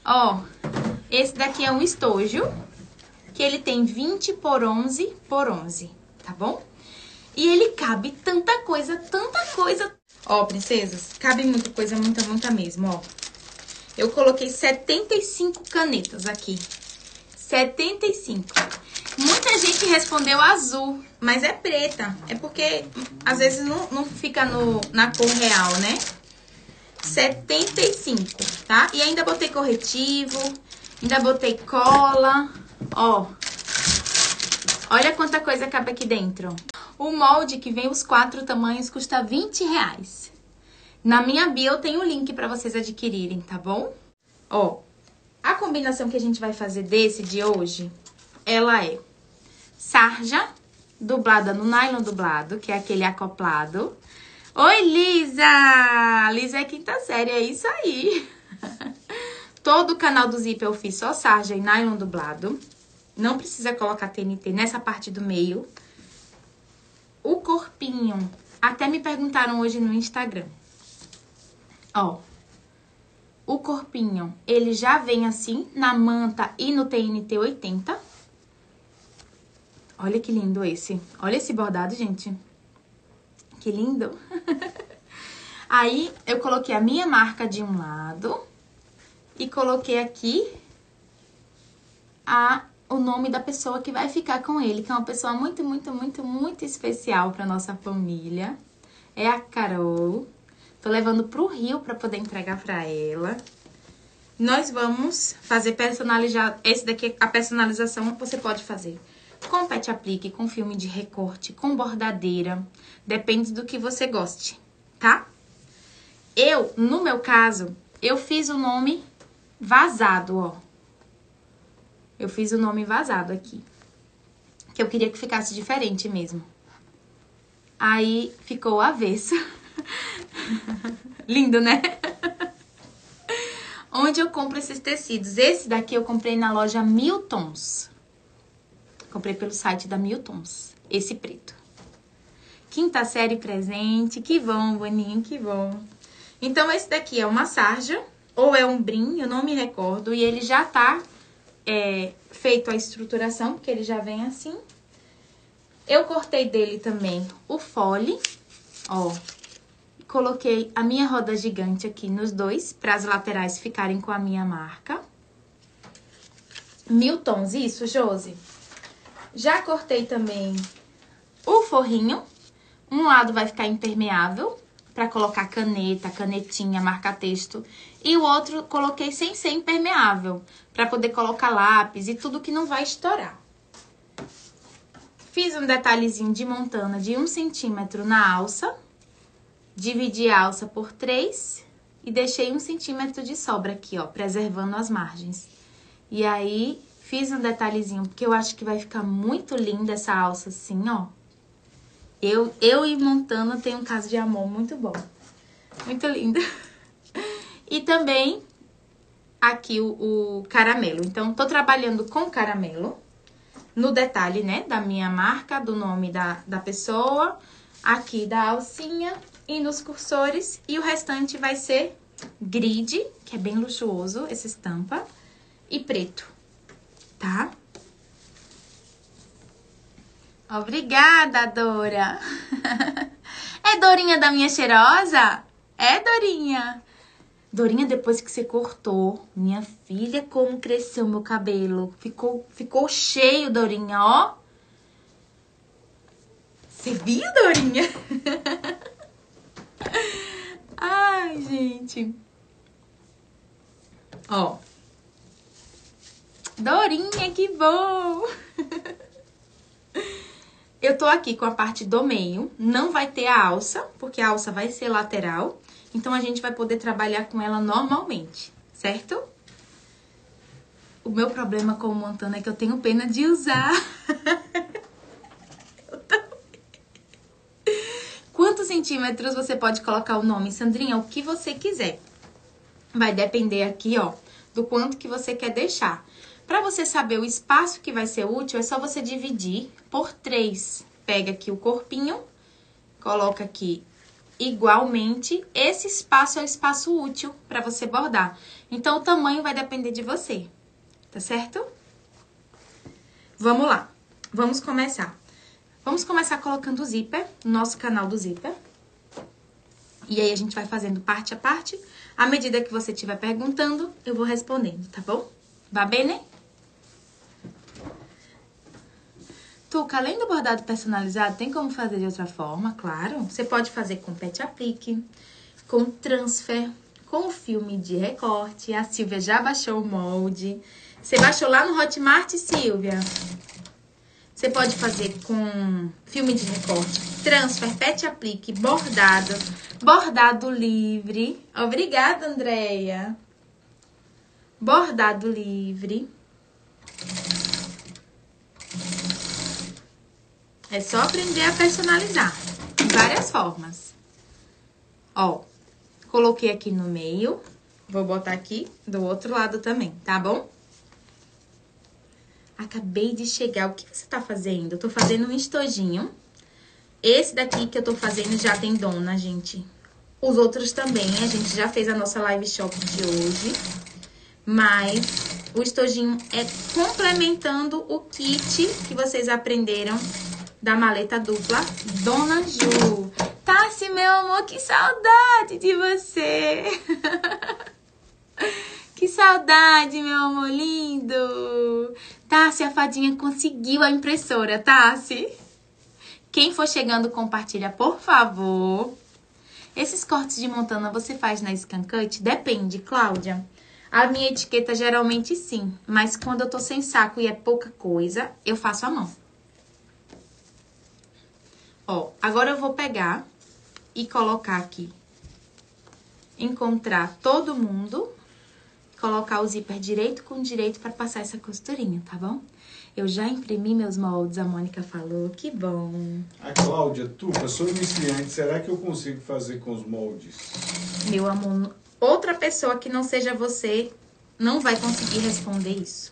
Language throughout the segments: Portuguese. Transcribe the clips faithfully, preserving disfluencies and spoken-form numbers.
Ó, esse daqui é um estojo, que ele tem vinte por onze por onze, tá bom? E ele cabe tanta coisa, tanta coisa. Ó, princesas, cabe muita coisa, muita, muita mesmo, ó. Eu coloquei setenta e cinco canetas aqui. setenta e cinco. Muita gente respondeu azul, mas é preta. É porque, às vezes, não, não fica no, na cor real, né? setenta e cinco, tá? E ainda botei corretivo, ainda botei cola, ó. Olha quanta coisa cabe aqui dentro. O molde que vem os quatro tamanhos custa vinte reais. Na minha bio tem o link pra vocês adquirirem, tá bom? Ó, a combinação que a gente vai fazer desse de hoje, ela é sarja dublada no nylon dublado, que é aquele acoplado. Oi, Lisa! Lisa é quinta série, é isso aí. Todo o canal do Zip eu fiz só sarja e nylon dublado. Não precisa colocar T N T nessa parte do meio. O corpinho, até me perguntaram hoje no Instagram. Ó, o corpinho, ele já vem assim, na manta e no T N T oitenta. Olha que lindo esse. Olha esse bordado, gente. Que lindo. Aí, eu coloquei a minha marca de um lado e coloquei aqui a, o nome da pessoa que vai ficar com ele, que é uma pessoa muito, muito, muito, muito especial pra nossa família. É a Carol. Tô levando pro Rio pra poder entregar pra ela. Nós vamos fazer personalizar... Esse daqui, a personalização, você pode fazer com pet aplique, com filme de recorte, com bordadeira. Depende do que você goste, tá? Eu, no meu caso, eu fiz o nome vazado, ó. Eu fiz o nome vazado aqui. Que eu queria que ficasse diferente mesmo. Aí, ficou o avesso. Lindo, né? Onde eu compro esses tecidos? Esse daqui eu comprei na loja Mil Tons. Comprei pelo site da Mil Tons. Esse preto. Quinta série presente. Que bom, Boninho, que bom. Então, esse daqui é uma sarja. Ou é um brim, eu não me recordo. E ele já tá é, feito a estruturação, porque ele já vem assim. Eu cortei dele também o fole. Ó. Coloquei a minha roda gigante aqui nos dois, para as laterais ficarem com a minha marca. Mil Tons, isso, Josi. Já cortei também o forrinho. Um lado vai ficar impermeável, para colocar caneta, canetinha, marca-texto. E o outro coloquei sem ser impermeável, para poder colocar lápis e tudo que não vai estourar. Fiz um detalhezinho de montana de um centímetro na alça. Dividi a alça por três e deixei um centímetro de sobra aqui, ó, preservando as margens. E aí, fiz um detalhezinho, porque eu acho que vai ficar muito linda essa alça assim, ó. Eu, eu e Montana tem um caso de amor muito bom. Muito lindo. E também aqui o, o caramelo. Então, tô trabalhando com caramelo no detalhe, né, da minha marca, do nome da, da pessoa, aqui da alcinha e nos cursores. E o restante vai ser grid, que é bem luxuoso, essa estampa, e preto, tá? Obrigada, Dora. É Dorinha da minha cheirosa? É, Dorinha. Dorinha, depois que você cortou, minha filha, como cresceu meu cabelo. Ficou, ficou cheio, Dorinha, ó. Você viu, Dorinha? Ai, gente. Ó. Dorinha, que bom. Eu tô aqui com a parte do meio. Não vai ter a alça, porque a alça vai ser lateral. Então, a gente vai poder trabalhar com ela normalmente, certo? O meu problema com o Montana é que eu tenho pena de usar. Quantos centímetros você pode colocar o nome, Sandrinha? O que você quiser. Vai depender aqui, ó, do quanto que você quer deixar. Pra você saber o espaço que vai ser útil, é só você dividir por três. Pega aqui o corpinho, coloca aqui igualmente, esse espaço é o espaço útil para você bordar. Então, o tamanho vai depender de você, tá certo? Vamos lá, vamos começar. Vamos começar colocando o zíper no nosso canal do zíper. E aí, a gente vai fazendo parte a parte. À medida que você estiver perguntando, eu vou respondendo, tá bom? Va bene? Tuca, além do bordado personalizado, tem como fazer de outra forma? Claro. Você pode fazer com pet aplique, com transfer, com filme de recorte. A Silvia já baixou o molde. Você baixou lá no Hotmart, Silvia? Você pode fazer com filme de recorte, transfer, pet aplique, bordado, bordado livre. Obrigada, Andréia. Bordado livre. É só aprender a personalizar, de várias formas. Ó, coloquei aqui no meio, vou botar aqui do outro lado também, tá bom? Acabei de chegar, o que você tá fazendo? Eu tô fazendo um estojinho. Esse daqui que eu tô fazendo já tem dona, gente. Os outros também, a gente já fez a nossa live shop de hoje. Mas o estojinho é complementando o kit que vocês aprenderam da maleta dupla Dona Ju. Tassi, meu amor, que saudade de você. Que saudade, meu amor lindo. Tassi, a fadinha conseguiu a impressora, Tassi. Quem for chegando, compartilha, por favor. Esses cortes de montana você faz na Scan Cut? Depende, Cláudia. A minha etiqueta geralmente sim, mas quando eu tô sem saco e é pouca coisa, eu faço à mão. Ó, agora eu vou pegar e colocar aqui, encontrar todo mundo, colocar o zíper direito com direito para passar essa costurinha, tá bom? Eu já imprimi meus moldes, a Mônica falou, que bom. A Cláudia, Tuca, eu sou iniciante, será que eu consigo fazer com os moldes? Meu amor, outra pessoa que não seja você não vai conseguir responder isso.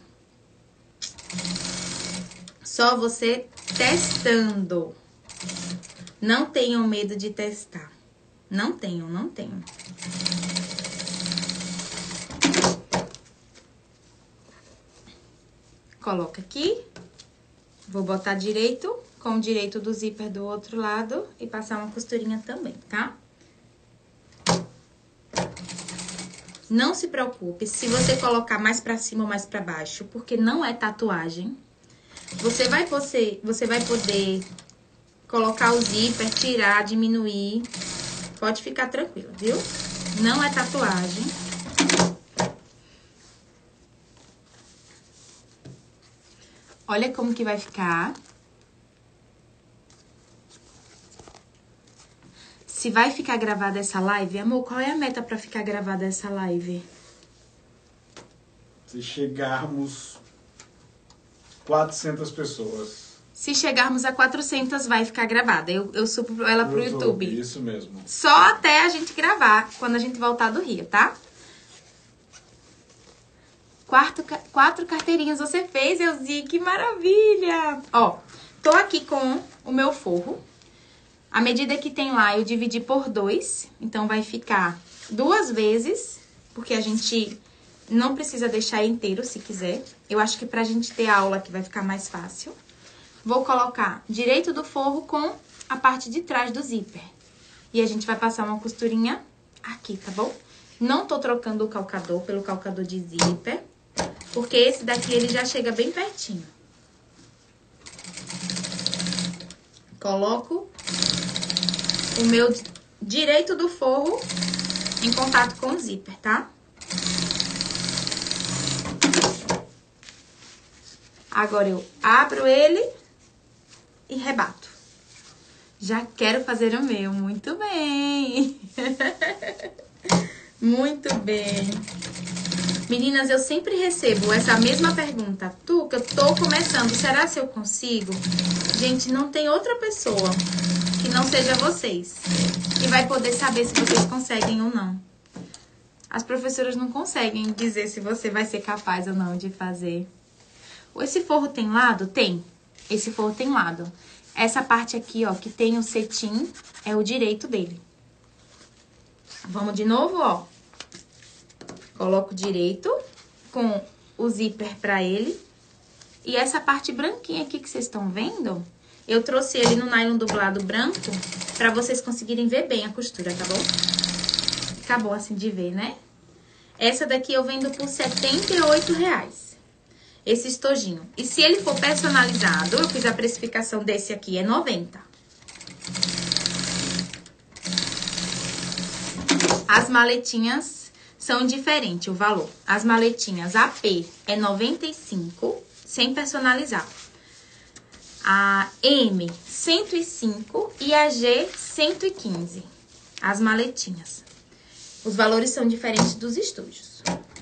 Só você testando. Não tenham medo de testar. Não tenham, não tenham. Coloca aqui. Vou botar direito com o direito do zíper do outro lado e passar uma costurinha também, tá? Não se preocupe se você colocar mais pra cima ou mais pra baixo, porque não é tatuagem. Você vai, você, você vai poder colocar o zíper, tirar, diminuir. Pode ficar tranquila, viu? Não é tatuagem. Olha como que vai ficar. Se vai ficar gravada essa live, amor, qual é a meta pra ficar gravada essa live? Se chegarmos quatrocentas pessoas. Se chegarmos a quatrocentas, vai ficar gravada. Eu, eu subo ela pro YouTube. YouTube. Isso mesmo. Só até a gente gravar, quando a gente voltar do Rio, tá? Quarto, quatro carteirinhas você fez, Elzi, que maravilha! Ó, tô aqui com o meu forro. A medida que tem lá, eu dividi por dois. Então, vai ficar duas vezes, porque a gente não precisa deixar inteiro, se quiser. Eu acho que pra gente ter aula aqui vai ficar mais fácil. Vou colocar direito do forro com a parte de trás do zíper. E a gente vai passar uma costurinha aqui, tá bom? Não tô trocando o calcador pelo calcador de zíper, porque esse daqui ele já chega bem pertinho. Coloco o meu direito do forro em contato com o zíper, tá? Agora eu abro ele e rebato. Já quero fazer o meu. Muito bem. Muito bem. Meninas, eu sempre recebo essa mesma pergunta. Tuca, eu tô começando, será se eu consigo? Gente, não tem outra pessoa que não seja vocês que vai poder saber se vocês conseguem ou não. As professoras não conseguem dizer se você vai ser capaz ou não de fazer. Esse forro tem lado? Tem. Esse forro tem lado. Essa parte aqui, ó, que tem o cetim, é o direito dele, Vamos de novo, ó. Coloco direito com o zíper pra ele. E essa parte branquinha aqui que vocês estão vendo, eu trouxe ele no nylon dublado branco pra vocês conseguirem ver bem a costura, tá bom? Fica bom assim de ver, né? Essa daqui eu vendo por setenta e oito reais. Esse estojinho. E se ele for personalizado, eu fiz a precificação desse aqui, é noventa. As maletinhas são diferentes, o valor. As maletinhas A P é noventa e cinco, sem personalizar. A M, cento e cinco e a G, cento e quinze. As maletinhas. Os valores são diferentes dos estojos.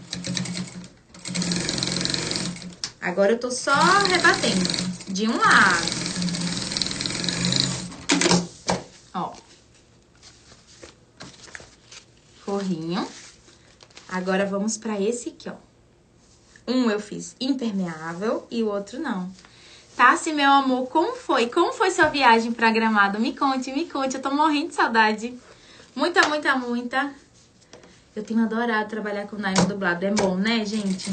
Agora eu tô só rebatendo de um lado. Ó. Forrinho. Agora vamos pra esse aqui, ó. Um eu fiz impermeável e o outro não. Tassi, meu amor, como foi? Como foi sua viagem pra Gramado? Me conte, me conte. Eu tô morrendo de saudade. Muita, muita, muita. Eu tenho adorado trabalhar com nylon dublado. É bom, né, gente?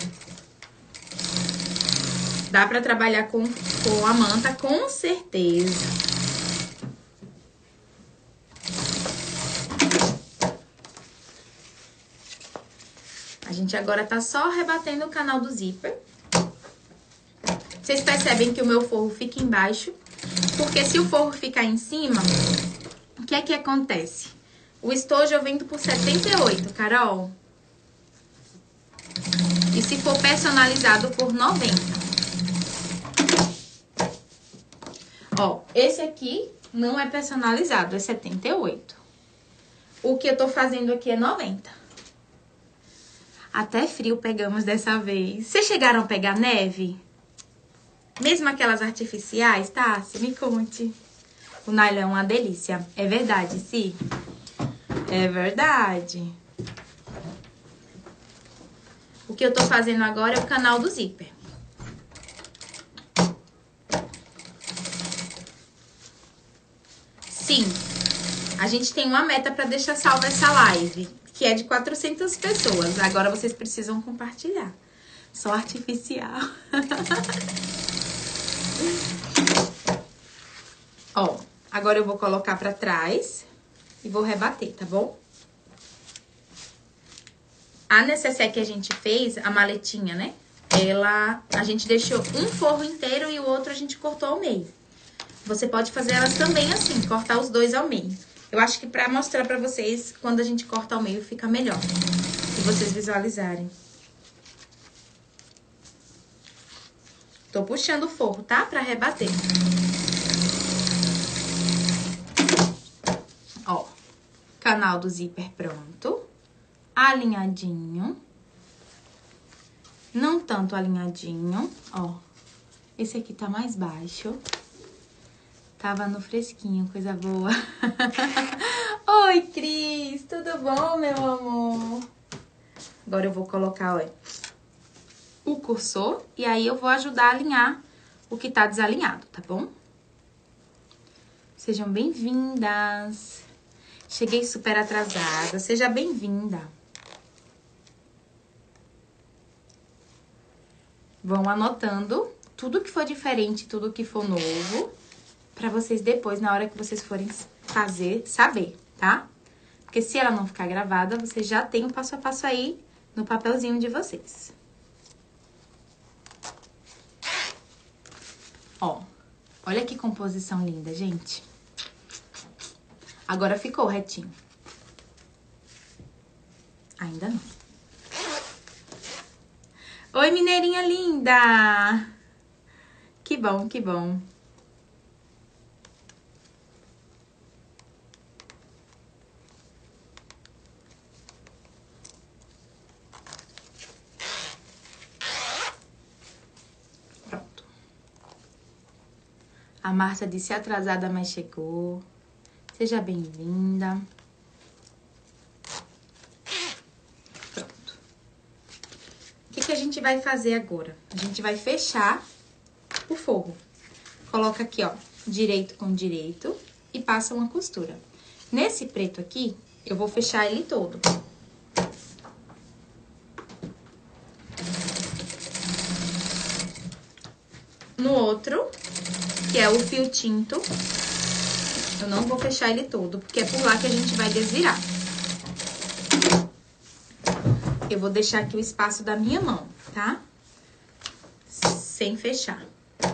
Dá pra trabalhar com, com a manta, com certeza. A gente agora tá só rebatendo o canal do zíper. Vocês percebem que o meu forro fica embaixo, porque se o forro ficar em cima, o que é que acontece? O estojo eu vendo por setenta e oito, Carol. E se for personalizado por noventa. Ó, esse aqui não é personalizado, é setenta e oito. O que eu tô fazendo aqui é noventa. Até frio pegamos dessa vez. Vocês chegaram a pegar neve? Mesmo aquelas artificiais, tá? Você me conte. O nylon é uma delícia. É verdade, sim? É verdade. O que eu tô fazendo agora é o canal do zíper. Sim, a gente tem uma meta pra deixar salva essa live, que é de quatrocentas pessoas. Agora vocês precisam compartilhar. Só artificial. Ó, agora eu vou colocar pra trás e vou rebater, tá bom? A necessaire que a gente fez, a maletinha, né? Ela, a gente deixou um forro inteiro e o outro a gente cortou ao meio. Você pode fazer elas também assim, cortar os dois ao meio. Eu acho que pra mostrar pra vocês, quando a gente corta ao meio, fica melhor. Se vocês visualizarem. Tô puxando o forro, tá? Pra rebater. Ó, canal do zíper pronto. Alinhadinho. Não tanto alinhadinho, ó. Esse aqui tá mais baixo. Tava no fresquinho, coisa boa. Oi, Cris, tudo bom, meu amor? Agora eu vou colocar, ó, o cursor e aí eu vou ajudar a alinhar o que tá desalinhado, tá bom? Sejam bem-vindas. Cheguei super atrasada, seja bem-vinda. Vão anotando tudo que for diferente, tudo que for novo, pra vocês depois, na hora que vocês forem fazer, saber, tá? Porque se ela não ficar gravada, vocês já tem o passo a passo aí no papelzinho de vocês. Ó, olha que composição linda, gente. Agora ficou retinho. Ainda não. Oi, mineirinha linda! Que bom, que bom. Pronto. A Márcia disse atrasada, mas chegou. Seja bem-vinda. Pronto. O que que a gente vai fazer agora? A gente vai fechar o forro. Coloca aqui, ó, direito com direito e passa uma costura. Nesse preto aqui, Eu vou fechar ele todo. No outro, que é o fio tinto, eu não vou fechar ele todo, porque é por lá que a gente vai desvirar. Eu vou deixar aqui o espaço da minha mão, tá? Sem fechar.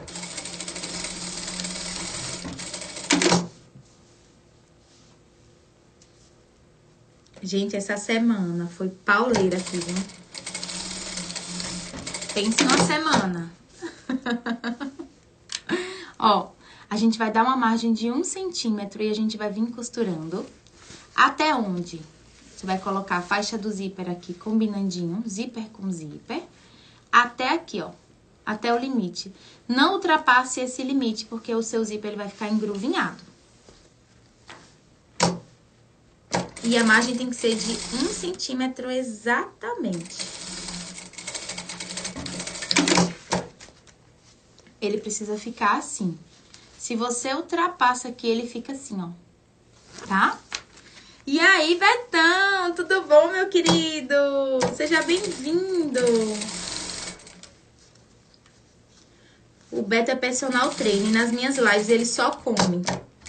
Gente, essa semana foi pauleira aqui, viu? Pense numa semana. Ó, a gente vai dar uma margem de um centímetro e a gente vai vir costurando até onde? Você vai colocar a faixa do zíper aqui combinandinho, zíper com zíper, até aqui, ó, até o limite. Não ultrapasse esse limite, porque o seu zíper ele vai ficar engruvinhado. E a margem tem que ser de um centímetro exatamente. Ele precisa ficar assim. Se você ultrapassa aqui, ele fica assim, ó, tá? E aí, Betão, tudo bom, meu querido? Seja bem-vindo! O Beto é personal trainer, nas minhas lives ele só come.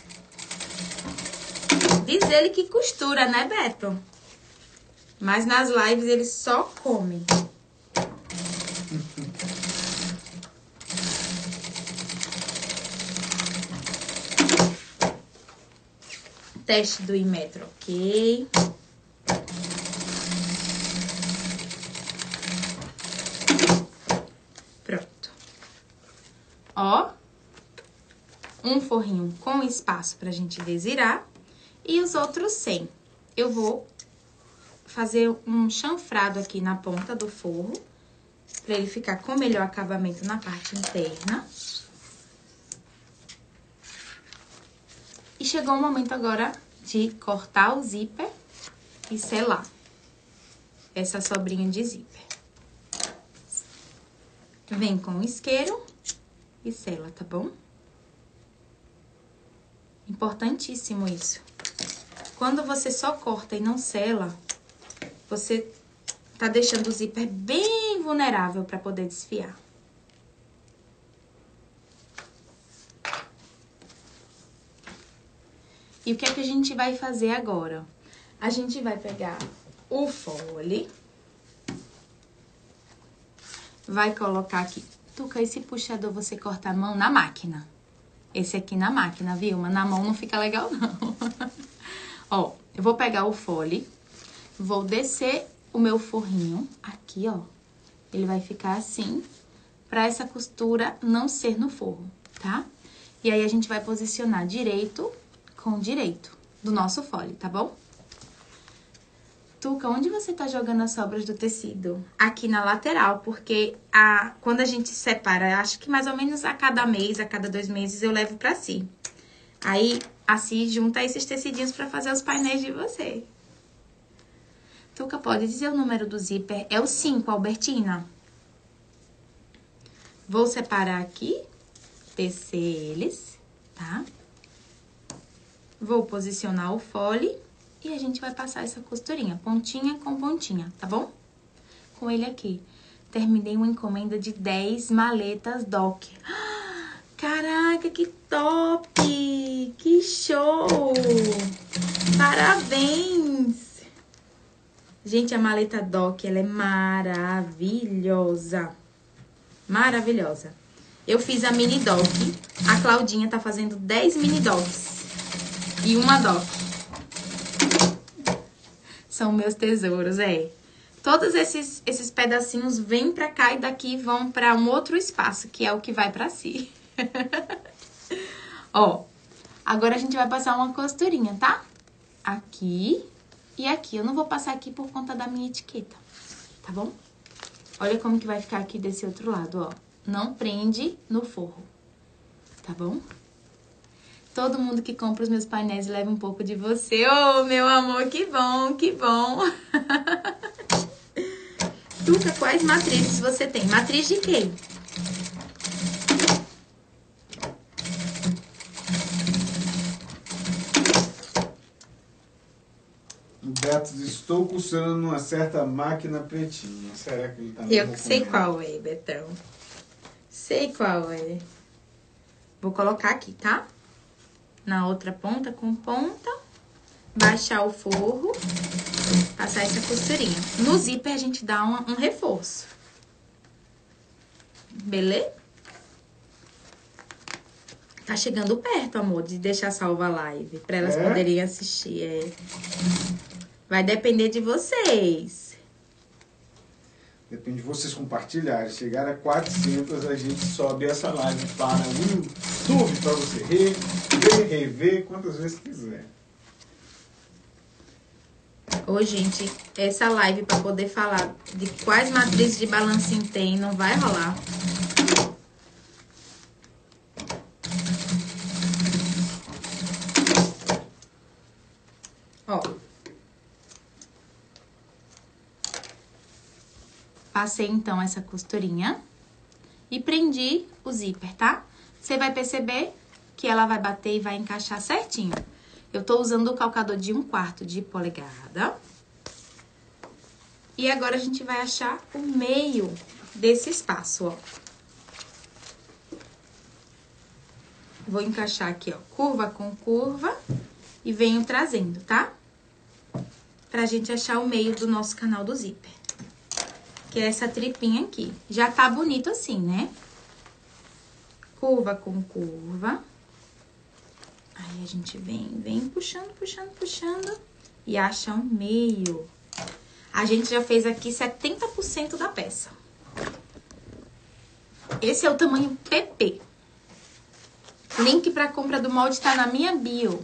Diz ele que costura, né, Beto? Mas nas lives ele só come. Teste do Inmetro, ok. Pronto. Ó. Um forrinho com espaço pra gente desvirar. E os outros sem. Eu vou fazer um chanfrado aqui na ponta do forro. Pra ele ficar com melhor acabamento na parte interna. E chegou o momento agora de cortar o zíper e selar essa sobrinha de zíper. Vem com o isqueiro e sela, tá bom? Importantíssimo isso. Quando você só corta e não sela, você tá deixando o zíper bem vulnerável para poder desfiar. E o que é que a gente vai fazer agora? A gente vai pegar o fole. Vai colocar aqui. Tuca, esse puxador você corta a mão na máquina. Esse aqui na máquina, viu? Mas na mão não fica legal, não. Ó, eu vou pegar o fole. Vou descer o meu forrinho aqui, ó. Ele vai ficar assim, pra essa costura não ser no forro, tá? E aí, a gente vai posicionar direito com direito do nosso fole, tá bom? Tuca, onde você tá jogando as sobras do tecido? Aqui na lateral, porque a, quando a gente separa, acho que mais ou menos a cada mês, a cada dois meses, eu levo pra si. Aí, a Si junta esses tecidinhos pra fazer os painéis de você. Tuca, pode dizer o número do zíper? É o cinco, Albertina. Vou separar aqui, tecer eles, tá? Vou posicionar o fole e a gente vai passar essa costurinha, pontinha com pontinha, tá bom? Com ele aqui. Terminei uma encomenda de dez maletas Doc. Caraca, que top! Que show! Parabéns! Gente, a maleta Doc, ela é maravilhosa. Maravilhosa. Eu fiz a mini Doc. A Claudinha tá fazendo dez mini Docs. E uma Doc. São meus tesouros, é. Todos esses, esses pedacinhos vêm pra cá e daqui vão pra um outro espaço, que é o que vai pra si. Ó, agora a gente vai passar uma costurinha, tá? Aqui e aqui. Eu não vou passar aqui por conta da minha etiqueta, tá bom? Olha como que vai ficar aqui desse outro lado, ó. Não prende no forro, tá bom? Todo mundo que compra os meus painéis leva um pouco de você. Ô, oh, meu amor, que bom, que bom. Tuca, quais matrizes você tem? Matriz de quê? Betos, estou costurando uma certa máquina pretinha. Será que ele tá me Eu sei qual é, Betão. Sei qual é. Vou colocar aqui, tá? Na outra ponta com ponta. Baixar o forro. Passar essa costurinha. No zíper a gente dá um, um reforço. Beleza? Tá chegando perto, amor, de deixar salva a live. Pra elas É? poderem assistir. É. Vai depender de vocês. Depende de vocês compartilharem. Chegar a quatrocentos, a gente sobe essa live para o YouTube, para você rever, rever quantas vezes quiser. Ô, gente, essa live pra poder falar de quais matrizes de balancim tem, não vai rolar. Ó. Passei, então, essa costurinha e prendi o zíper, tá? Você vai perceber que ela vai bater e vai encaixar certinho. Eu tô usando o calcador de um quarto de polegada. E agora a gente vai achar o meio desse espaço, ó. Vou encaixar aqui, ó, curva com curva e venho trazendo, tá? Pra gente achar o meio do nosso canal do zíper. Que é essa tripinha aqui. Já tá bonito assim, né? Curva com curva. Aí a gente vem, vem puxando, puxando, puxando e acha o meio. A gente já fez aqui setenta por cento da peça. Esse é o tamanho P P. Link pra compra do molde tá na minha bio.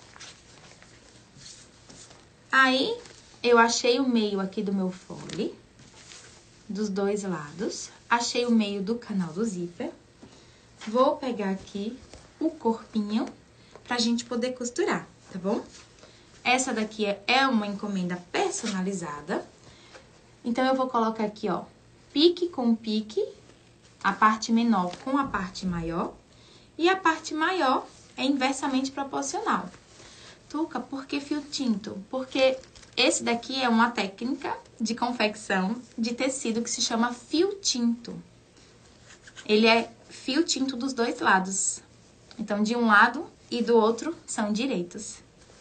Aí, eu achei o meio aqui do meu fole, dos dois lados. Achei o meio do canal do zíper. Vou pegar aqui o corpinho pra gente poder costurar, tá bom? Essa daqui é uma encomenda personalizada. Então, eu vou colocar aqui, ó, pique com pique, a parte menor com a parte maior. E a parte maior é inversamente proporcional. Tuca, por que fio tinto? Porque esse daqui é uma técnica de confecção de tecido que se chama fio tinto. Ele é fio tinto dos dois lados. Então, de um lado e do outro são direitos.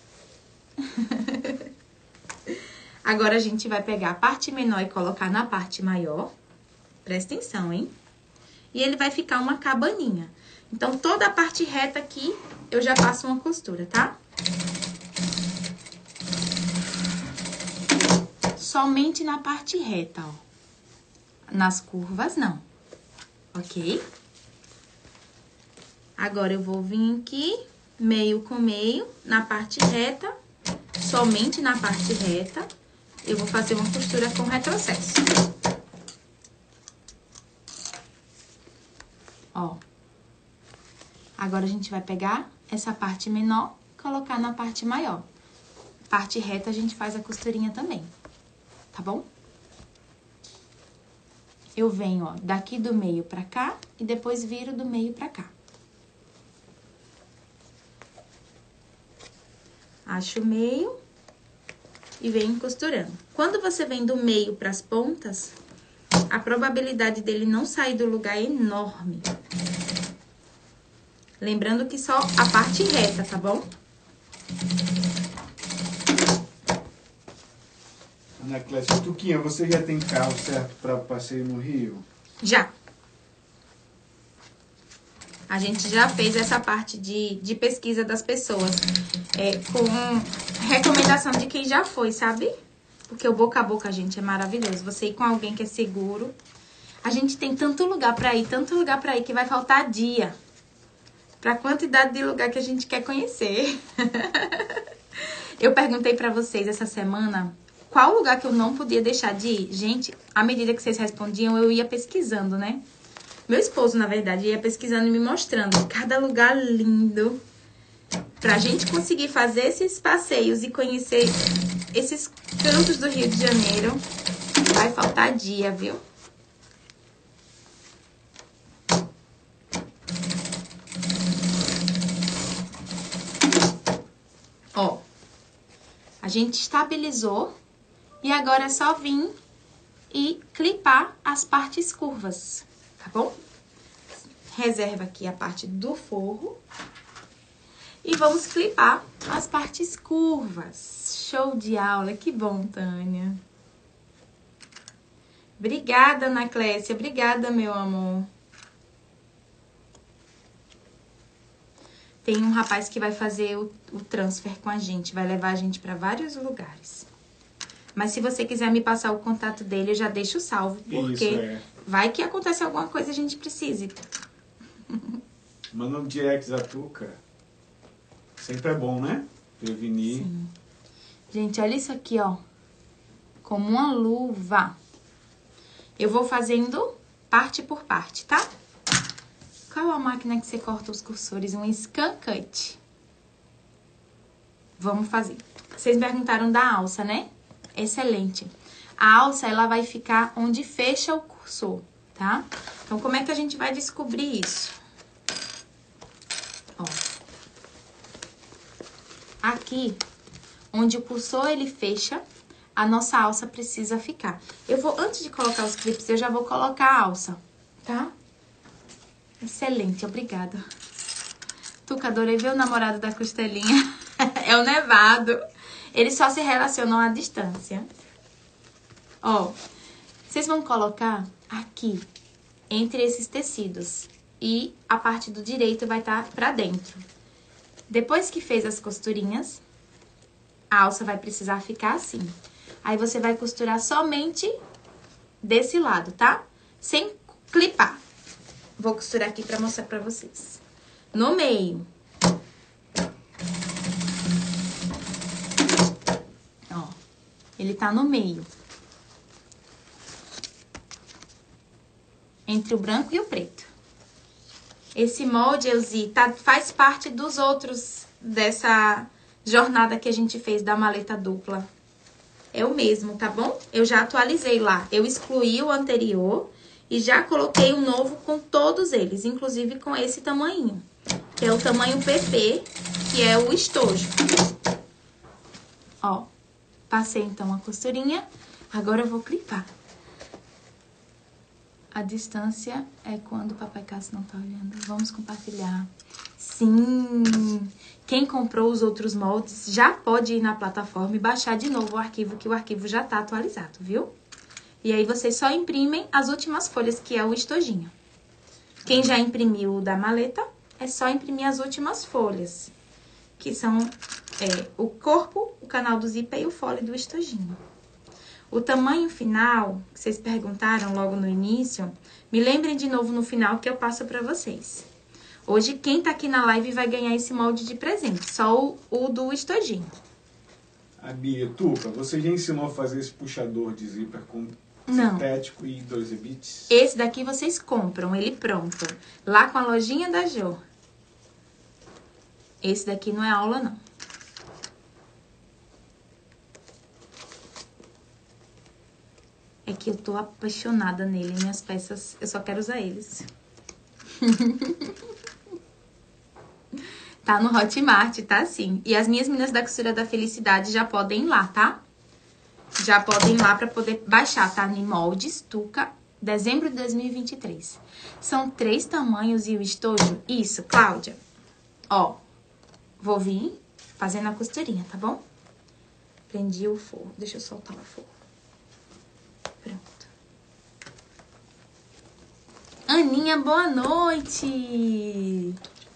Agora, a gente vai pegar a parte menor e colocar na parte maior. Presta atenção, hein? E ele vai ficar uma cabaninha. Então, toda a parte reta aqui, eu já passo uma costura, tá? Somente na parte reta, ó. Nas curvas, não. Ok? Agora, eu vou vir aqui, meio com meio, na parte reta, somente na parte reta, eu vou fazer uma costura com retrocesso. Ó. Agora, a gente vai pegar essa parte menor e colocar na parte maior. Parte reta, a gente faz a costurinha também, tá bom? Eu venho, ó, daqui do meio pra cá e depois viro do meio pra cá. Acho o meio e venho costurando. Quando você vem do meio pras pontas, a probabilidade dele não sair do lugar é enorme. Lembrando que só a parte reta, tá bom? Ana Clécia, Tuquinha, você já tem carro certo para passeio no Rio? Já. A gente já fez essa parte de, de pesquisa das pessoas. É, com recomendação de quem já foi, sabe? Porque o boca a boca, gente, é maravilhoso. Você ir com alguém que é seguro. A gente tem tanto lugar pra ir, tanto lugar pra ir, que vai faltar dia. Pra quantidade de lugar que a gente quer conhecer. Eu perguntei pra vocês essa semana qual lugar que eu não podia deixar de ir. Gente, à medida que vocês respondiam, eu ia pesquisando, né? Meu esposo, na verdade, ia pesquisando e me mostrando cada lugar lindo. Pra gente conseguir fazer esses passeios e conhecer esses cantos do Rio de Janeiro, vai faltar dia, viu? Ó, A gente estabilizou e agora é só vir e clipar as partes curvas, tá bom? Reserva aqui a parte do forro e vamos clipar as partes curvas. Show de aula, que bom, Tânia. Obrigada, Ana Clécia, obrigada, meu amor. Tem um rapaz que vai fazer o, o transfer com a gente, vai levar a gente para vários lugares. Mas se você quiser me passar o contato dele, eu já deixo salvo, porque Isso, é. vai que acontece alguma coisa e a gente precise. Manda um direct a Tuca. Sempre é bom, né? Prevenir. Sim. Gente, olha isso aqui, ó. Como uma luva. Eu vou fazendo parte por parte, tá? Qual a máquina que você corta os cursores? Um Scan Cut. Vamos fazer. Vocês perguntaram da alça, né? Excelente. A alça, ela vai ficar onde fecha o cursor, tá? Então, como é que a gente vai descobrir isso? Ó. Aqui, onde o cursor, ele fecha, a nossa alça precisa ficar. Eu vou, antes de colocar os clipes, eu já vou colocar a alça, tá? Excelente, obrigada. Tuca, adorei ver o namorado da costelinha. É o Nevado. Eles só se relacionam à distância. Ó, vocês vão colocar aqui, entre esses tecidos. E a parte do direito vai estar pra dentro. Depois que fez as costurinhas, a alça vai precisar ficar assim. Aí você vai costurar somente desse lado, tá? Sem clipar. Vou costurar aqui pra mostrar pra vocês. No meio. Ó, ele tá no meio. Entre o branco e o preto. Esse molde, Elzi, tá, faz parte dos outros dessa jornada que a gente fez da maleta dupla. É o mesmo, tá bom? Eu já atualizei lá. Eu excluí o anterior e já coloquei um novo com todos eles, inclusive com esse tamanho, que é o tamanho P P, que é o estojo. Ó, passei então a costurinha, agora eu vou clipar. A distância é quando o Papai Cássio não tá olhando. Vamos compartilhar. Sim! Quem comprou os outros moldes já pode ir na plataforma e baixar de novo o arquivo, que o arquivo já tá atualizado, viu? E aí vocês só imprimem as últimas folhas, que é o estojinho. Quem já imprimiu o da maleta, é só imprimir as últimas folhas, que são é, o corpo, o canal do zíper e o fole do estojinho. O tamanho final, que vocês perguntaram logo no início, me lembrem de novo no final que eu passo pra vocês. Hoje, quem tá aqui na live vai ganhar esse molde de presente, só o, o do estojinho. A Bia, Tuca, você já ensinou a fazer esse puxador de zíper com Não. sintético e dois bits? Esse daqui vocês compram, ele pronto, lá com a lojinha da Jo. Esse daqui não é aula, não. É que eu tô apaixonada nele, minhas peças, eu só quero usar eles. Tá no Hotmart, tá sim. E as minhas meninas da Costura da Felicidade já podem ir lá, tá? Já podem ir lá pra poder baixar, tá? Em moldes, Tuca, dezembro de dois mil e vinte e três. São três tamanhos e o estojo. Isso, Cláudia. Ó, vou vir fazendo a costurinha, tá bom? Prendi o forro. Deixa eu soltar o forro. Pronto. Aninha, boa noite!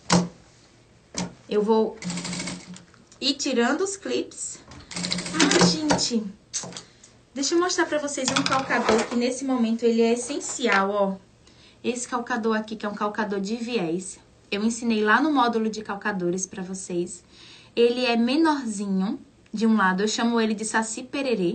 Eu vou ir tirando os clips. Ah, gente, deixa eu mostrar pra vocês um calcador que nesse momento ele é essencial, ó. Esse calcador aqui, que é um calcador de viés. Eu ensinei lá no módulo de calcadores pra vocês. Ele é menorzinho, de um lado, eu chamo ele de Saci Pererê.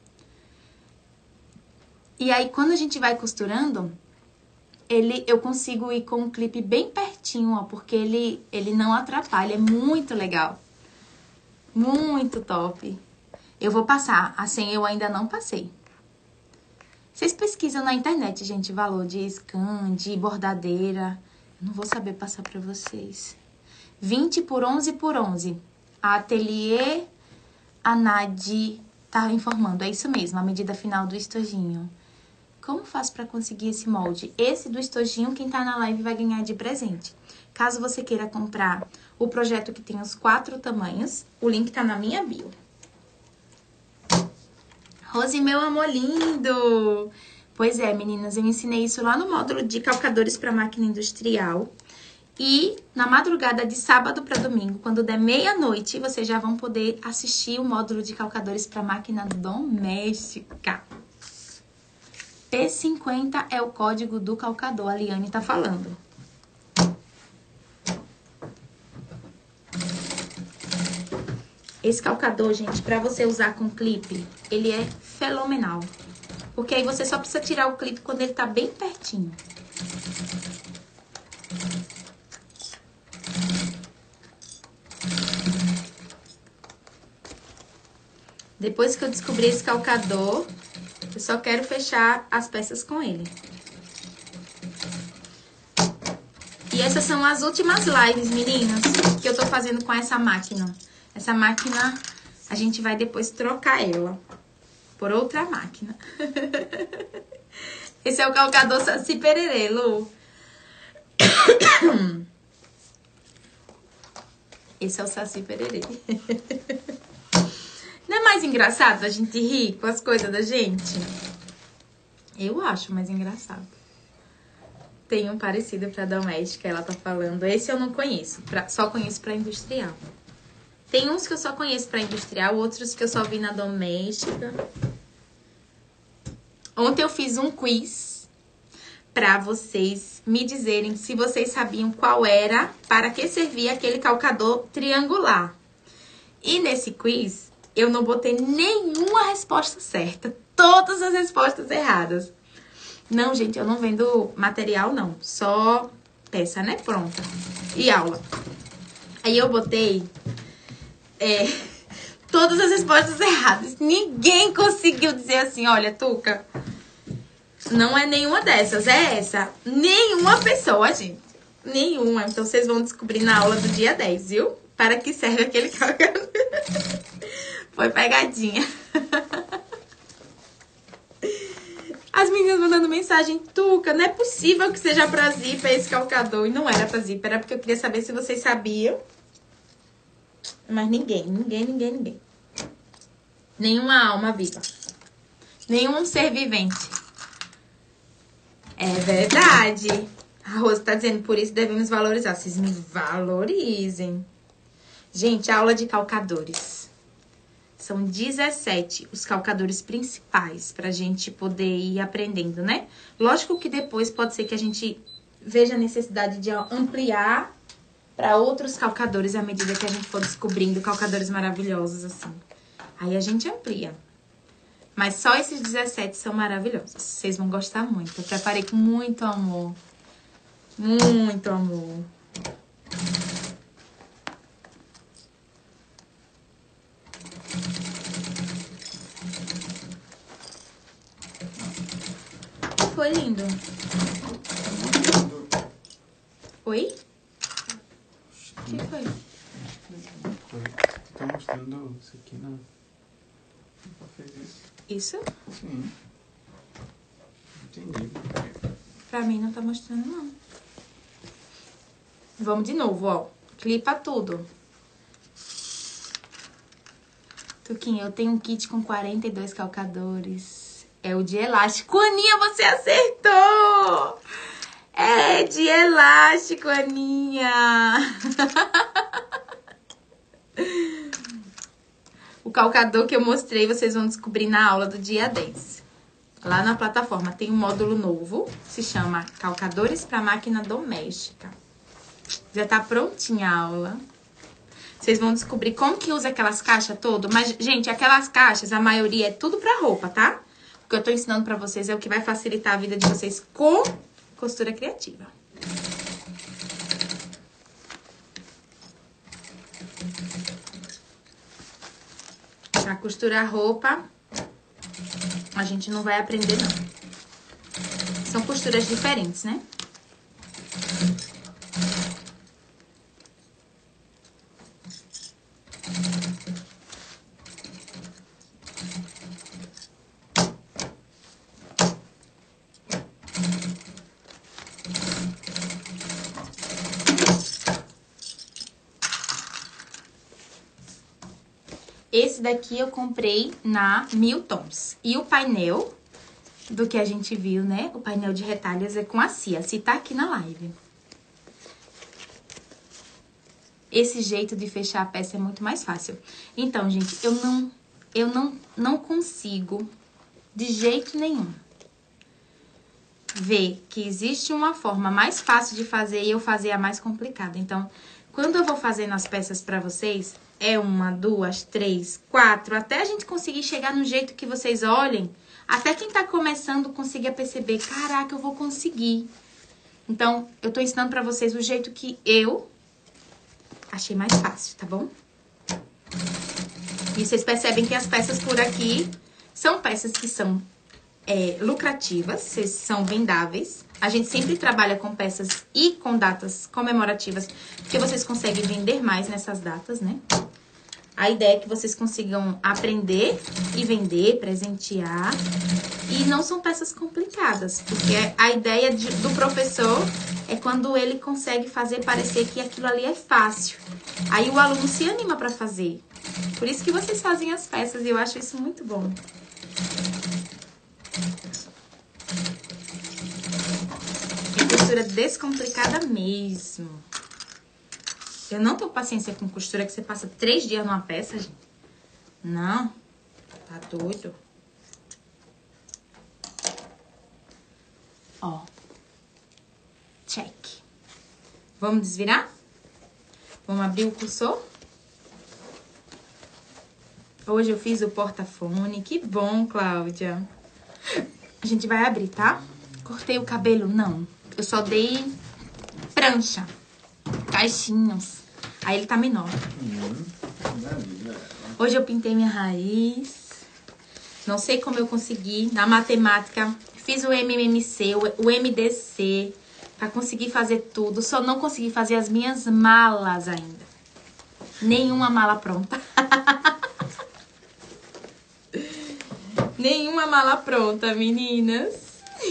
E aí, quando a gente vai costurando, ele, eu consigo ir com o clipe bem pertinho, ó, porque ele, ele não atrapalha, é muito legal. Muito top. Eu vou passar, assim, eu ainda não passei. Vocês pesquisam na internet, gente, valor de scan, de bordadeira. Eu não vou saber passar pra vocês. vinte por onze por onze. A Atelier A Nadi tá informando, é isso mesmo, a medida final do estojinho. Como faço pra conseguir esse molde? Esse do estojinho, quem tá na live vai ganhar de presente. Caso você queira comprar o projeto que tem os quatro tamanhos, o link tá na minha bio. Rose, meu amor lindo! Pois é, meninas, eu ensinei isso lá no módulo de calcadores para máquina industrial. E na madrugada de sábado para domingo, quando der meia-noite, vocês já vão poder assistir o módulo de calcadores para máquina doméstica. P cinquenta é o código do calcador, a Liane tá falando. Esse calcador, gente, pra você usar com clipe, ele é fenomenal. Porque aí você só precisa tirar o clipe quando ele tá bem pertinho. Depois que eu descobri esse calcador, eu só quero fechar as peças com ele. E essas são as últimas lives, meninas, que eu tô fazendo com essa máquina. Essa máquina, a gente vai depois trocar ela por outra máquina. Esse é o calcador Saci Pererê, Lu. Esse é o Saci Pererê. Não é mais engraçado a gente rir com as coisas da gente? Eu acho mais engraçado. Tem um parecido pra doméstica, ela tá falando. Esse eu não conheço, pra, só conheço pra industrial. Tem uns que eu só conheço pra industrial, outros que eu só vi na doméstica. Ontem eu fiz um quiz pra vocês me dizerem se vocês sabiam qual era, para que servia aquele calcador triangular. E nesse quiz, eu não botei nenhuma resposta certa. Todas as respostas erradas. Não, gente, eu não vendo material, não. Só peça, né? Pronta. E aula. Aí eu botei... É, todas as respostas erradas. Ninguém conseguiu dizer assim, olha, Tuca, não é nenhuma dessas, é essa. Nenhuma pessoa, gente. Nenhuma. Então, vocês vão descobrir na aula do dia dez, viu? Para que serve aquele calcador. Foi pegadinha. As meninas mandando mensagem, Tuca, não é possível que seja pra zíper esse calcador. E não era pra zíper, era porque eu queria saber se vocês sabiam. Mas ninguém, ninguém, ninguém, ninguém. Nenhuma alma viva. Nenhum ser vivente. É verdade. A Rose tá dizendo, por isso devemos valorizar. Vocês me valorizem. Gente, aula de calcadores. São dezessete os calcadores principais pra gente poder ir aprendendo, né? Lógico que depois pode ser que a gente veja a necessidade de ampliar para outros calcadores à medida que a gente for descobrindo calcadores maravilhosos, assim. Aí a gente amplia. Mas só esses dezessete são maravilhosos. Vocês vão gostar muito. Eu preparei com muito amor. Muito amor. Foi lindo. Oi? O que foi? Tá mostrando isso aqui, não? Nunca fez isso. Isso? Sim. Entendi. Pra mim não tá mostrando, não. Vamos de novo, ó. Clipa tudo. Tuquinha, eu tenho um kit com quarenta e dois calcadores. É o de elástico. Aninha, você acertou! É de elástico, Aninha! O calcador que eu mostrei, vocês vão descobrir na aula do dia dez. Lá na plataforma tem um módulo novo, se chama Calcadores para Máquina Doméstica. Já tá prontinha a aula. Vocês vão descobrir como que usa aquelas caixas todas. Mas, gente, aquelas caixas, a maioria é tudo pra roupa, tá? O que eu tô ensinando pra vocês é o que vai facilitar a vida de vocês com costura criativa. Pra costurar roupa, a gente não vai aprender, não. São costuras diferentes, né? Esse daqui eu comprei na Mil Tons. E o painel do que a gente viu, né? O painel de retalhos é com a Cia. A Cia tá aqui na live. Esse jeito de fechar a peça é muito mais fácil. Então, gente, eu não, eu não, não consigo, de jeito nenhum, ver que existe uma forma mais fácil de fazer e eu fazer a mais complicada. Então, quando eu vou fazendo as peças pra vocês, é uma, duas, três, quatro, até a gente conseguir chegar no jeito que vocês olhem, até quem tá começando consiga perceber, caraca, eu vou conseguir. Então, eu tô ensinando pra vocês o jeito que eu achei mais fácil, tá bom? E vocês percebem que as peças por aqui são peças que são é, lucrativas, são vendáveis. A gente sempre trabalha com peças e com datas comemorativas, porque vocês conseguem vender mais nessas datas, né? A ideia é que vocês consigam aprender e vender, presentear. E não são peças complicadas, porque a ideia de, do professor é quando ele consegue fazer parecer que aquilo ali é fácil. Aí o aluno se anima para fazer. Por isso que vocês fazem as peças e eu acho isso muito bom. É costura descomplicada mesmo. Eu não tenho paciência com costura que você passa três dias numa peça, gente. Não, tá doido. Ó, check. Vamos desvirar? Vamos abrir o cursor? Hoje eu fiz o porta-fone. Que bom, Cláudia. A gente vai abrir, tá? Cortei o cabelo? Não. Eu só dei prancha. Caixinhos. Aí ele tá menor. Hoje eu pintei minha raiz. Não sei como eu consegui. Na matemática, fiz o M M C, o M D C, pra conseguir fazer tudo. Só não consegui fazer as minhas malas ainda. Nenhuma mala pronta. Nenhuma mala pronta, meninas.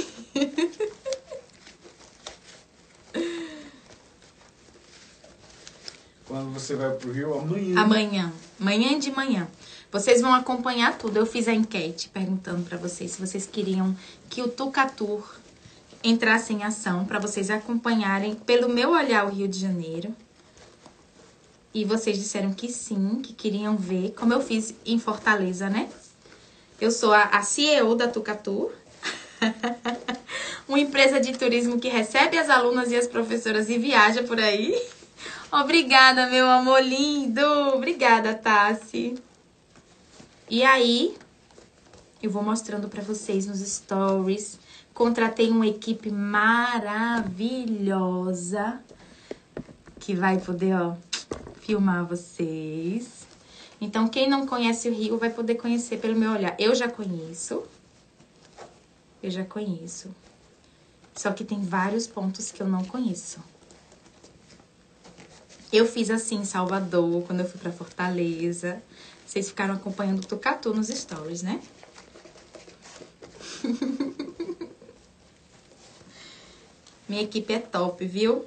Quando você vai pro Rio? Amanhã. Amanhã. Amanhã de manhã. Vocês vão acompanhar tudo. Eu fiz a enquete perguntando pra vocês se vocês queriam que o Tucatur entrasse em ação, pra vocês acompanharem pelo meu olhar o Rio de Janeiro. E vocês disseram que sim, que queriam ver, como eu fiz em Fortaleza, né? Eu sou a, a C E O da Tucatur. Uma empresa de turismo que recebe as alunas e as professoras e viaja por aí. Obrigada, meu amor lindo. Obrigada, Tassi. E aí, eu vou mostrando pra vocês nos stories. Contratei uma equipe maravilhosa que vai poder, ó, filmar vocês. Então, quem não conhece o Rio vai poder conhecer pelo meu olhar. Eu já conheço. Eu já conheço. Só que tem vários pontos que eu não conheço. Eu fiz assim em Salvador, quando eu fui pra Fortaleza. Vocês ficaram acompanhando o Tucatur nos stories, né? Minha equipe é top, viu?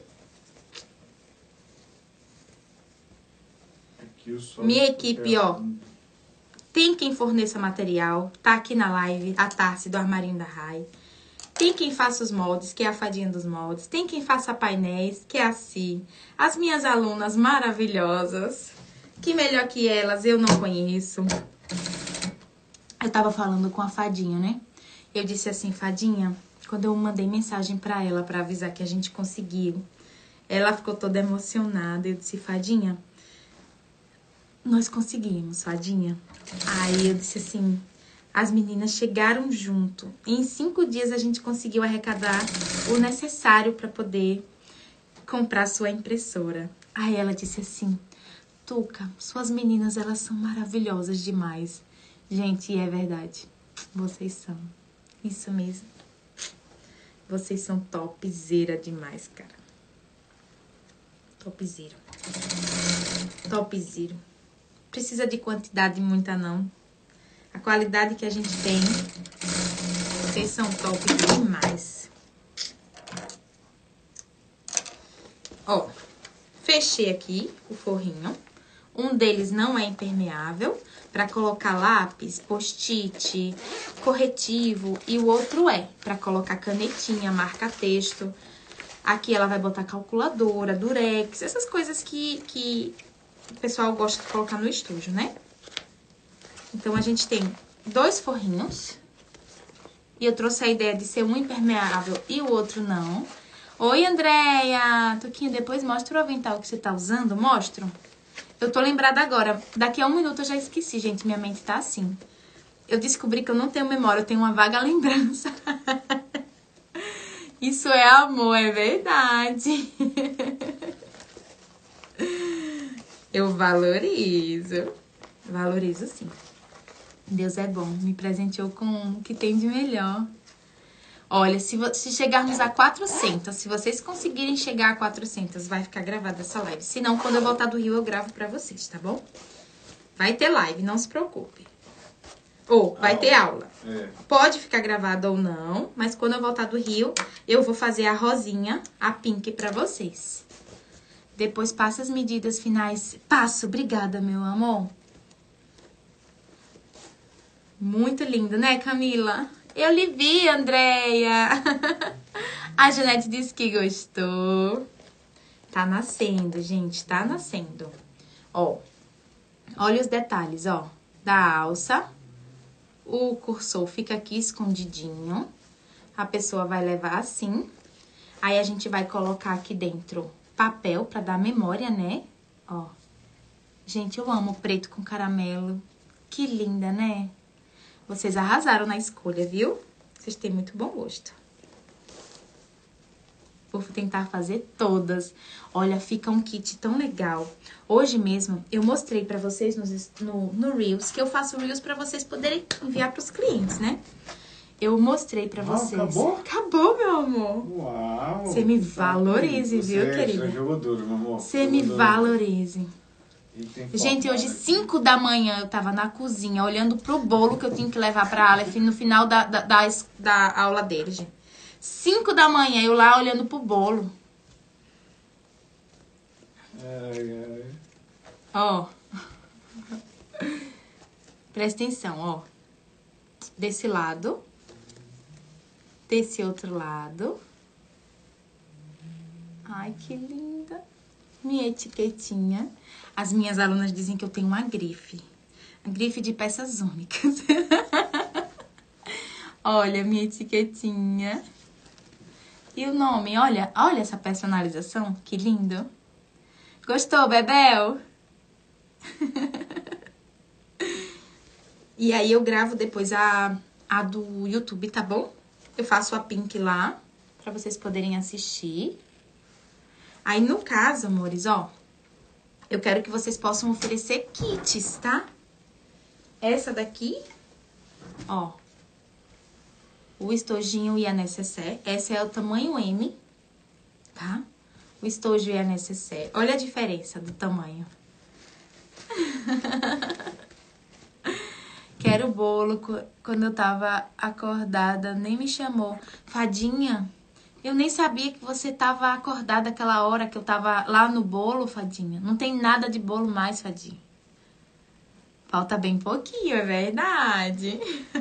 Minha equipe, ó, tem quem forneça material, tá aqui na live, a Tarsi do Armarinho da Rai. Tem quem faça os moldes, que é a Fadinha dos Moldes. Tem quem faça painéis, que é a Si. As minhas alunas maravilhosas, que melhor que elas eu não conheço. Eu tava falando com a Fadinha, né? Eu disse assim, Fadinha, quando eu mandei mensagem pra ela pra avisar que a gente conseguiu, ela ficou toda emocionada. Eu disse, Fadinha, nós conseguimos, Fadinha. Aí eu disse assim, as meninas chegaram junto. E em cinco dias a gente conseguiu arrecadar o necessário para poder comprar sua impressora. Aí ela disse assim, Tuca, suas meninas, elas são maravilhosas demais. Gente, e é verdade. Vocês são. Isso mesmo. Vocês são topzera demais, cara. Topzera. Topzera. Precisa de quantidade muita, não. A qualidade que a gente tem, vocês são top demais. Ó, fechei aqui o forrinho. Um deles não é impermeável, para colocar lápis, post-it, corretivo. E o outro é para colocar canetinha, marca-texto. Aqui ela vai botar calculadora, durex, essas coisas que, que o pessoal gosta de colocar no estojo, né? Então, a gente tem dois forrinhos. E eu trouxe a ideia de ser um impermeável e o outro não. Oi, Andréia! Tuquinho, depois mostra o avental que você tá usando. Mostro. Eu tô lembrada agora. Daqui a um minuto eu já esqueci, gente. Minha mente tá assim. Eu descobri que eu não tenho memória, eu tenho uma vaga lembrança. Isso é amor, é verdade. Eu valorizo. Valorizo, sim. Deus é bom, me presenteou com o que tem de melhor. Olha, se, se chegarmos a quatrocentas, se vocês conseguirem chegar a quatrocentas, vai ficar gravada essa live. Se não, quando eu voltar do Rio, eu gravo pra vocês, tá bom? Vai ter live, não se preocupe. Ou, vai ter aula. É. Pode ficar gravada ou não, mas quando eu voltar do Rio, eu vou fazer a rosinha, a pink pra vocês. Depois passa as medidas finais. Passo, obrigada, meu amor. Muito lindo, né, Camila? Eu lhe vi, Andréia. A Janete disse que gostou. Tá nascendo, gente, tá nascendo. Ó, olha os detalhes, ó, da alça. O cursor fica aqui escondidinho. A pessoa vai levar assim. Aí, a gente vai colocar aqui dentro papel pra dar memória, né? Ó. Gente, eu amo preto com caramelo. Que linda, né? Vocês arrasaram na escolha, viu? Vocês têm muito bom gosto. Vou tentar fazer todas. Olha, fica um kit tão legal. Hoje mesmo, eu mostrei pra vocês nos, no, no Reels, que eu faço Reels pra vocês poderem enviar pros clientes, né? Eu mostrei pra Uau, vocês. Acabou? Acabou, meu amor. Uau! Você me valorize, você, viu, querida? Você jogou duro, meu amor. Você me valorize. Gente, hoje, aqui. cinco da manhã, eu tava na cozinha, olhando pro bolo que eu tinha que levar pra Aleph no final da, da, da, da aula dele, gente. cinco da manhã, eu lá olhando pro bolo. Ai, ai. Ó. Presta atenção, ó. Desse lado. Desse outro lado. Ai, que linda. Minha etiquetinha. As minhas alunas dizem que eu tenho uma grife. A grife de peças únicas. Olha, minha etiquetinha. E o nome, olha, olha essa personalização, que lindo. Gostou, Bebel? E aí eu gravo depois a, a do YouTube, tá bom? Eu faço a pink lá, pra vocês poderem assistir. Aí, no caso, amores, ó, eu quero que vocês possam oferecer kits, tá? Essa daqui, ó, o estojinho e a necessaire. Essa é o tamanho M, tá? O estojo e a necessaire. Olha a diferença do tamanho. Quero bolo. Quando eu tava acordada, nem me chamou. Fadinha, eu nem sabia que você tava acordada aquela hora que eu tava lá no bolo, Fadinha. Não tem nada de bolo mais, Fadinha. Falta bem pouquinho, é verdade.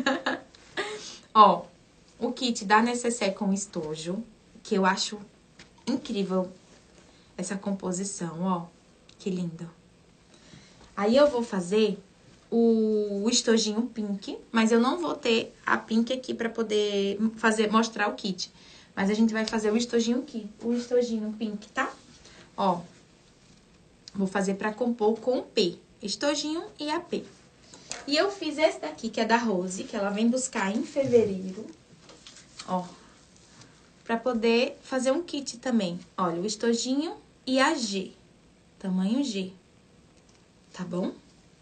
Ó, o kit da necessaire com estojo, que eu acho incrível essa composição, ó. Que lindo. Aí eu vou fazer o estojinho pink, mas eu não vou ter a pink aqui pra poder fazer, mostrar o kit. Mas a gente vai fazer o estojinho aqui, o estojinho pink, tá? Ó, vou fazer pra compor com o P, estojinho e a P. E eu fiz esse daqui, que é da Rose, que ela vem buscar em fevereiro, ó, pra poder fazer um kit também. Olha, o estojinho e a G, tamanho G, tá bom?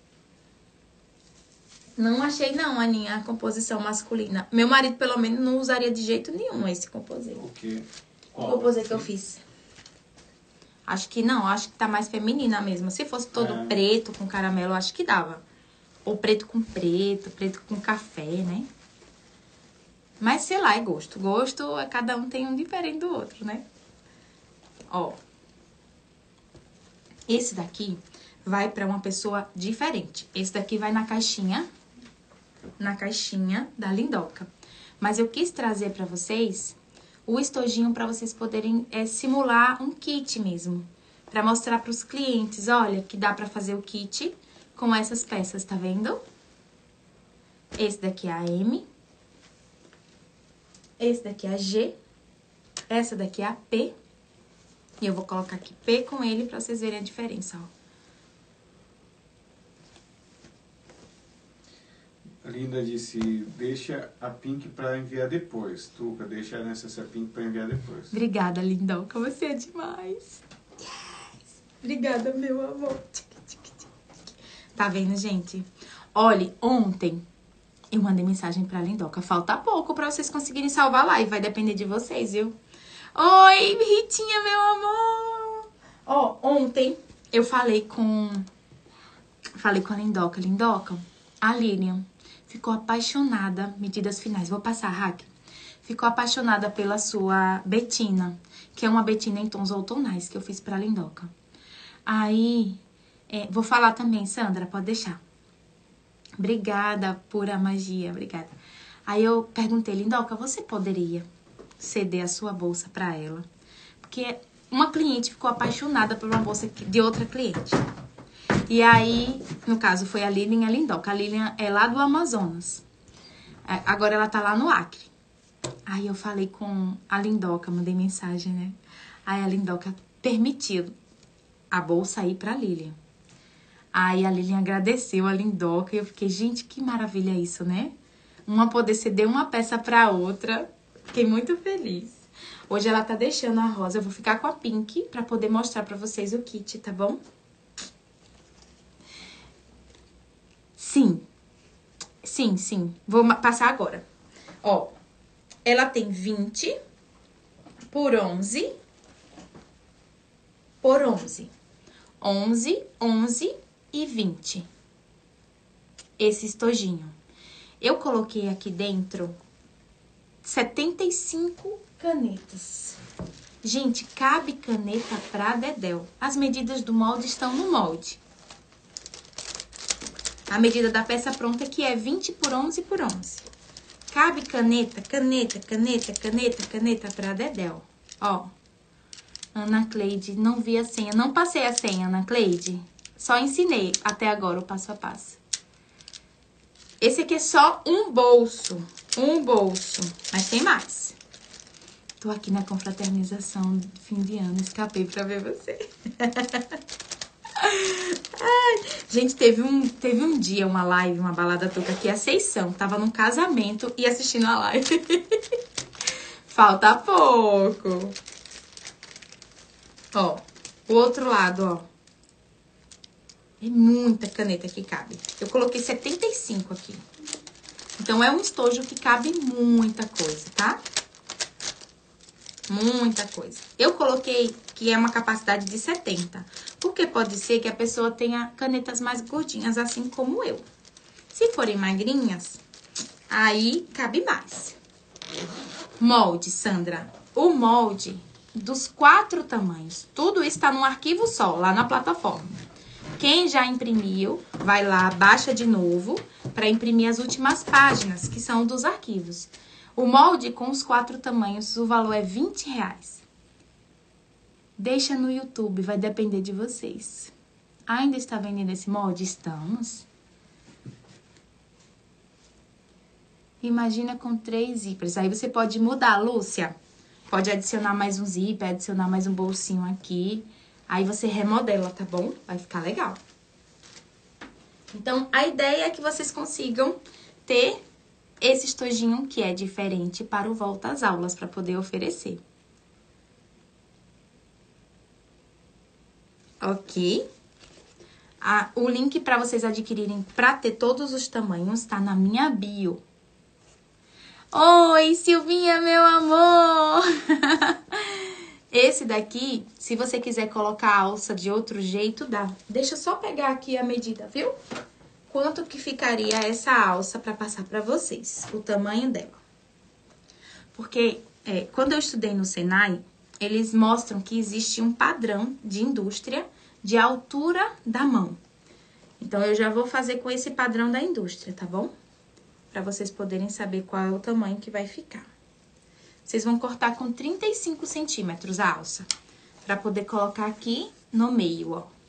Não achei não, Aninha, a composição masculina. Meu marido, pelo menos, não usaria de jeito nenhum esse composê. O quê? O composê que eu fiz. Acho que não, acho que tá mais feminina mesmo. Se fosse todo é. preto com caramelo, acho que dava. Ou preto com preto, preto com café, né? Mas, sei lá, é gosto. Gosto, cada um tem um diferente do outro, né? Ó. Esse daqui vai pra uma pessoa diferente. Esse daqui vai na caixinha, na caixinha da Lindoca. Mas eu quis trazer pra vocês o estojinho pra vocês poderem é, simular um kit mesmo. Pra mostrar pros clientes, olha, que dá pra fazer o kit com essas peças, tá vendo? Esse daqui é a M. Esse daqui é a G. Essa daqui é a P. E eu vou colocar aqui P com ele pra vocês verem a diferença, ó. A Linda disse, deixa a Pink pra enviar depois. Tuca, deixa a Necessaire Pink pra enviar depois. Obrigada, Lindoca. Você é demais. Yes. Obrigada, meu amor. Tá vendo, gente? Olha, ontem eu mandei mensagem pra Lindoca. Falta pouco pra vocês conseguirem salvar a live. Vai depender de vocês, viu? Oi, Ritinha, meu amor. Ó, ontem eu falei com... Falei com a Lindoca. Lindoca, a Lilian ficou apaixonada, medidas finais, vou passar, Hack. Ficou apaixonada pela sua Betina, que é uma Betina em tons outonais que eu fiz pra Lindoca. Aí, é, vou falar também, Sandra, pode deixar. Obrigada, pura magia, obrigada. Aí eu perguntei, Lindoca, você poderia ceder a sua bolsa pra ela? Porque uma cliente ficou apaixonada por uma bolsa de outra cliente. E aí, no caso, foi a Lilian e a Lindoca. A Lilian é lá do Amazonas. Agora ela tá lá no Acre. Aí eu falei com a Lindoca, mandei mensagem, né? Aí a Lindoca permitiu a bolsa ir pra Lilian. Aí a Lilian agradeceu a Lindoca e eu fiquei, gente, que maravilha isso, né? Uma poder ceder uma peça pra outra. Fiquei muito feliz. Hoje ela tá deixando a rosa. Eu vou ficar com a Pink pra poder mostrar pra vocês o kit, tá bom? Sim, sim, sim. Vou passar agora. Ó, ela tem vinte por onze por onze. onze, onze e vinte. Esse estojinho. Eu coloquei aqui dentro setenta e cinco canetas. Gente, cabe caneta pra dedéu. As medidas do molde estão no molde. A medida da peça pronta que é vinte por onze por onze. Cabe caneta, caneta, caneta, caneta, caneta pra dedéu. Ó. Ana Cleide, não vi a senha. Não passei a senha, Ana Cleide. Só ensinei até agora o passo a passo. Esse aqui é só um bolso. Um bolso. Mas tem mais. Tô aqui na confraternização de fim de ano. Escapei pra ver você. Ai, gente, teve um, teve um dia, uma live, uma balada tuca aqui, a Seição. Tava num casamento e assistindo a live. Falta pouco. Ó, o outro lado, ó. É muita caneta que cabe. Eu coloquei setenta e cinco aqui. Então, é um estojo que cabe muita coisa, tá? Muita coisa. Eu coloquei que é uma capacidade de setenta. Porque pode ser que a pessoa tenha canetas mais gordinhas, assim como eu. Se forem magrinhas, aí cabe mais. Molde, Sandra. O molde dos quatro tamanhos. Tudo isso tá num arquivo só, lá na plataforma. Quem já imprimiu, vai lá, baixa de novo, para imprimir as últimas páginas, que são dos arquivos. O molde com os quatro tamanhos, o valor é vinte reais. Deixa no YouTube, vai depender de vocês. Ainda está vendendo esse molde? Estamos. Imagina com três zíperes. Aí você pode mudar, Lúcia. Pode adicionar mais um zíper, adicionar mais um bolsinho aqui. Aí você remodela, tá bom? Vai ficar legal. Então, a ideia é que vocês consigam ter esse estojinho que é diferente para o volta às aulas, para poder oferecer. Ok? Ah, o link para vocês adquirirem para ter todos os tamanhos tá na minha bio. Oi, Silvinha, meu amor! Esse daqui, se você quiser colocar a alça de outro jeito, dá. Deixa eu só pegar aqui a medida, viu? Quanto que ficaria essa alça para passar para vocês, o tamanho dela. Porque é, quando eu estudei no Senai, eles mostram que existe um padrão de indústria de altura da mão. Então, eu já vou fazer com esse padrão da indústria, tá bom? Pra vocês poderem saber qual é o tamanho que vai ficar. Vocês vão cortar com trinta e cinco centímetros a alça, pra poder colocar aqui no meio, ó.